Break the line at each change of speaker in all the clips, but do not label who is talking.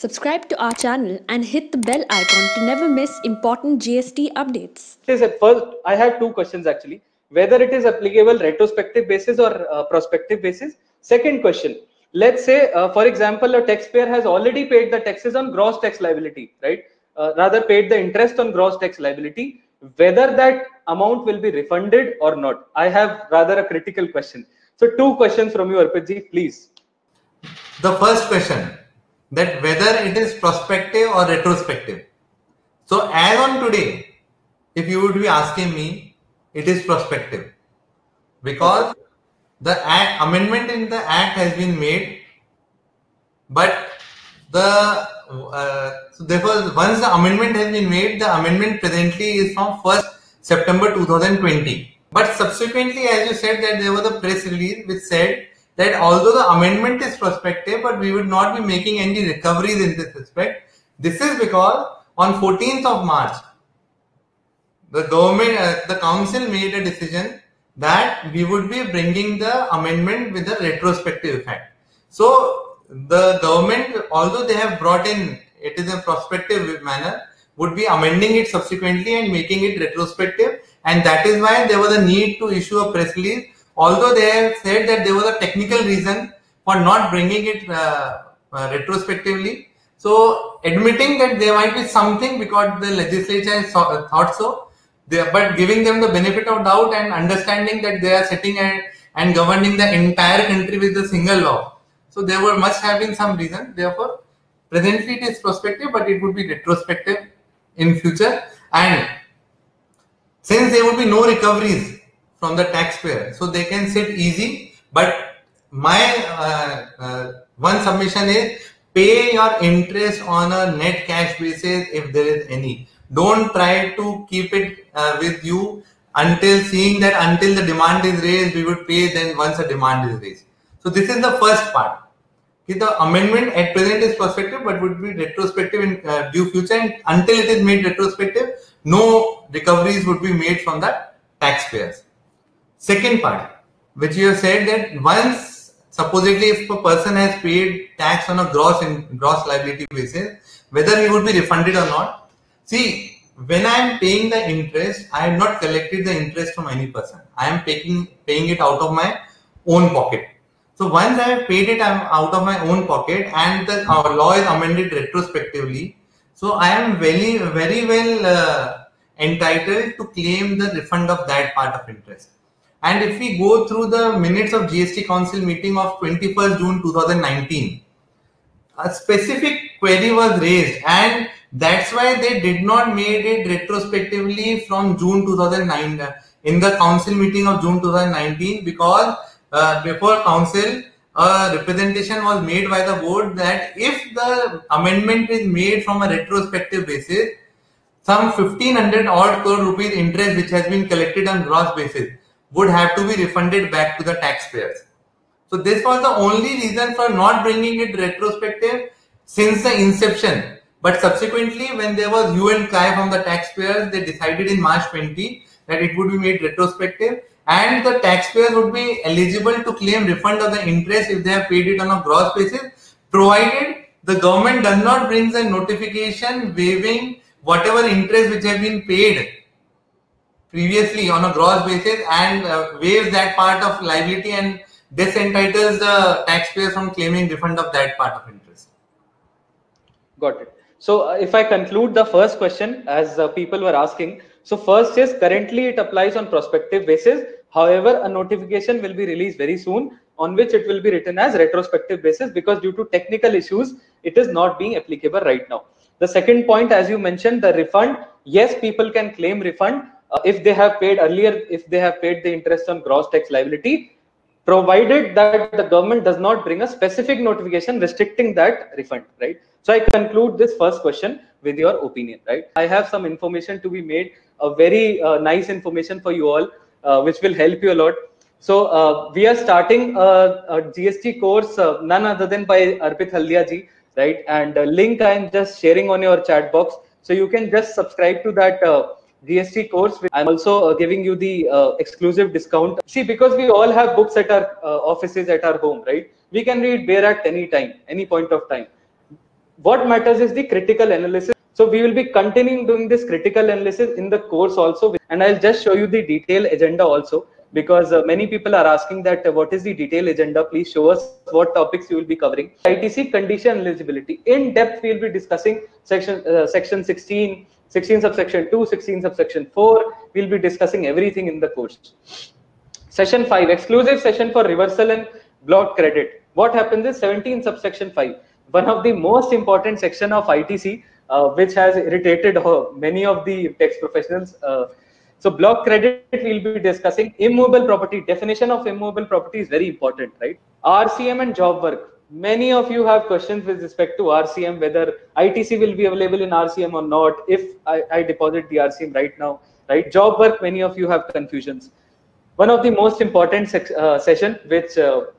Subscribe to our channel and hit the bell icon to never miss important GST updates.
At first, I had two questions actually: whether it is applicable retrospective basis or prospective basis. Second question: let's say, for example, a taxpayer has already paid the taxes on gross tax liability, right? Rather, paid the interest on gross tax liability. Whether that amount will be refunded or not, I have rather a critical question. So, two questions from you, Arpit ji, please.
The first question, that whether it is prospective or retrospective. So as on today, if you would be asking me, it is prospective, because the amendment in the act has been made, but so therefore once the amendment has been made, the amendment presently is from 1st September 2020. But subsequently, as you said, that there was a press release which said that although the amendment is prospective, but we would not be making any recoveries in this respect. This is because on 14th of March, the government, the council made a decision that we would be bringing the amendment with a retrospective effect. So the government, although they have brought in it is a prospective manner, would be amending it subsequently and making it retrospective, and that is why there was a need to issue a press release. Although they have said that there was a technical reason for not bringing it retrospectively, so admitting that there might be something because the legislature has thought so, but giving them the benefit of doubt and understanding that they are sitting and governing the entire country with a single law. So there must have been some reason. Therefore, presently it is prospective, but it would be retrospective in future. And since there would be no recoveries from the taxpayer, so they can sit easy. But my one submission is, pay your interest on a net cash basis if there is any. Don't try to keep it with you until the demand is raised, we would pay then once a demand is raised. So this is the first part. The amendment at present is prospective, but would be retrospective in due future, and until it is made retrospective, no recoveries would be made from the taxpayers. Second part, which you have said, that once supposedly if a person has paid tax on a gross liability basis, whether he would be refunded or not. See, when I am paying the interest, I have not collected the interest from any person. I am paying it out of my own pocket. So once I have paid it out of my own pocket, and our law is amended retrospectively, so I am very well entitled to claim the refund of that part of interest. And if we go through the minutes of GST Council meeting of 21st June 2019, a specific query was raised, and that's why they did not make it retrospectively from June 2009 in the council meeting of June 2019, because before council, a representation was made by the board that if the amendment is made from a retrospective basis, some 1500 odd crore rupees interest which has been collected on gross basis would have to be refunded back to the taxpayers. So this was the only reason for not bringing it retrospective since the inception. But subsequently, when there was hue and cry from the taxpayers, they decided in March 20 that it would be made retrospective, and the taxpayers would be eligible to claim refund of the interest if they have paid it on a gross basis, provided the government does not bring a notification waiving whatever interest which have been paid previously on a gross basis, and waives that part of liability and disentitles the taxpayer from claiming refund of that part of interest.
Got it. So if I conclude the first question, as people were asking, so first is, currently it applies on prospective basis. However, a notification will be released very soon on which it will be written as retrospective basis, because due to technical issues, it is not being applicable right now. The second point, as you mentioned, the refund, yes, people can claim refund if they have paid earlier, if they have paid the interest on gross tax liability, provided that the government does not bring a specific notification restricting that refund, right? So I conclude this first question with your opinion, right? I have some information to be made, a very nice information for you all, which will help you a lot. So we are starting a GST course, none other than by Arpit Haldia ji, right? And link I am just sharing on your chat box. So you can just subscribe to that GST course. I'm also giving you the exclusive discount. See, because we all have books at our offices, at our home, right? We can read Barat any time, any point of time. What matters is the critical analysis. So we will be continuing doing this critical analysis in the course also, and I'll just show you the detailed agenda also, because many people are asking that what is the detailed agenda. Please show us what topics you will be covering. ITC condition eligibility in depth, we will be discussing section 16, 16 subsection 2, 16 subsection 4. We'll be discussing everything in the course. Session 5, exclusive session for reversal and block credit. What happens is 17 subsection 5, one of the most important section of ITC, which has irritated many of the tax professionals. So block credit, we'll be discussing immovable property. Definition of immovable property is very important, right? RCM and job work. Many of you have questions with respect to RCM, whether ITC will be available in RCM or not, if I deposit the RCM right now, right? Job work, many of you have confusions. One of the most important session, which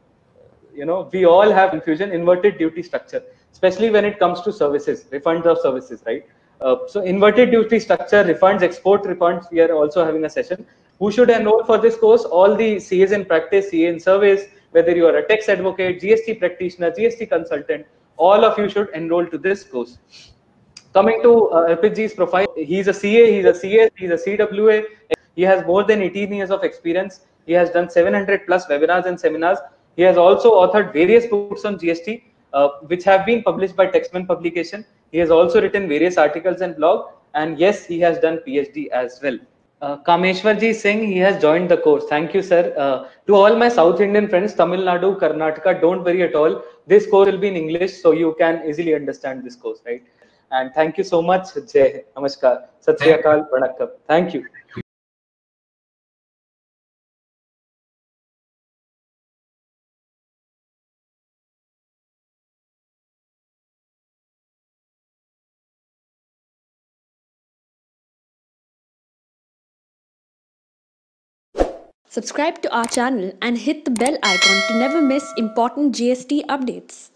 we all have confusion, inverted duty structure, especially when it comes to services, refunds of services, right? So inverted duty structure, refunds, export refunds, we are also having a session. Who should enroll for this course? All the CAs in practice, CA in service, whether you are a tax advocate, GST practitioner, GST consultant, all of you should enroll to this course. Coming to FHG's profile, he's a CA, he's a CS, he's a CWA. He has more than 18 years of experience. He has done 700 plus webinars and seminars. He has also authored various books on GST, which have been published by Taxman publication. He has also written various articles and blog. And yes, he has done PhD as well. Kameshwarji is saying he has joined the course. Thank you, sir. To all my South Indian friends, Tamil Nadu, Karnataka, don't worry at all. This course will be in English, so you can easily understand this course, right? And thank you so much. Jai Namaskar. Sat Sri Akal. Vanakkam. Thank you.
Subscribe to our channel and hit the bell icon to never miss important GST updates.